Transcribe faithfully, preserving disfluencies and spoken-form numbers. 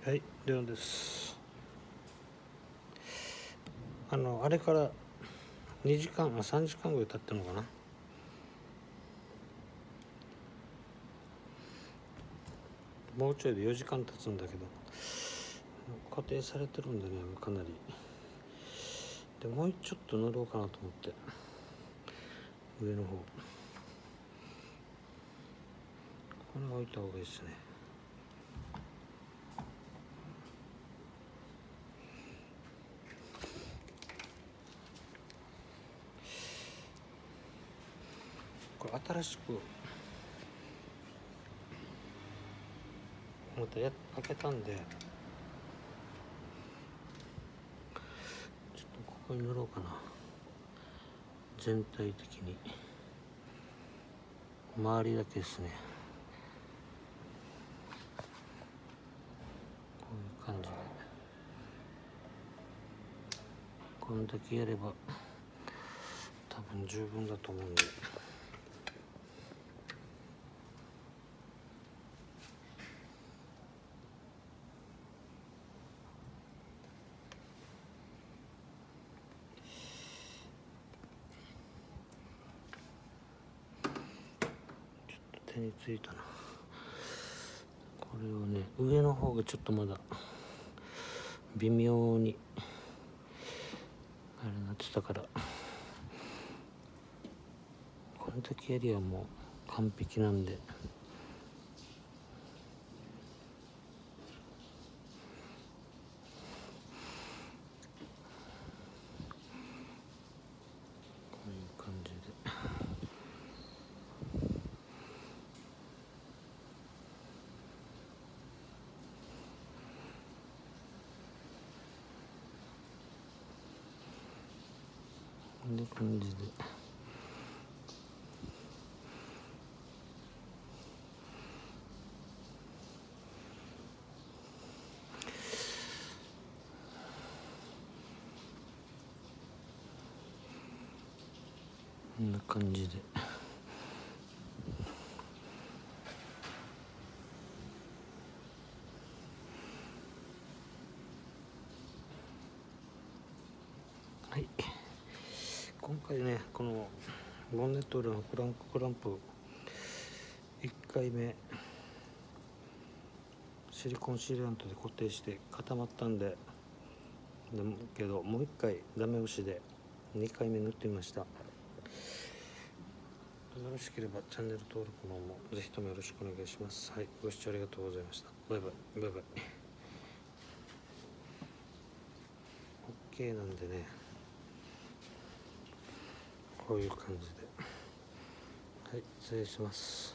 はい、レオンです。あのあれからにじかんあさんじかんぐらい経ってるのかな。もうちょいでよじかん経つんだけど、固定されてるんでね、かなりでもうちょっと塗ろうかなと思って、上の方これ置いた方がいいですね。これ新しくまたや開けたんで、ちょっとここに塗ろうかな。全体的に周りだけですね。こういう感じでこんだけやれば多分十分だと思うんで。手についたな。これをね、上の方がちょっとまだ微妙にあれなってたから、この時よりはもう完璧なんで、こういう感じでこんな感じでこんな感じではい。今回ね、このボンネット裏のクランククランプいっかいめシリコンシーラントで固定して固まったんで、でもけどもういっかいダメ押しでにかいめ塗ってみました。よろしければチャンネル登録の方もぜひともよろしくお願いします。はい、ご視聴ありがとうございました。バイバイバイバイ。 OK なんでね、こういう感じで、はい、失礼します。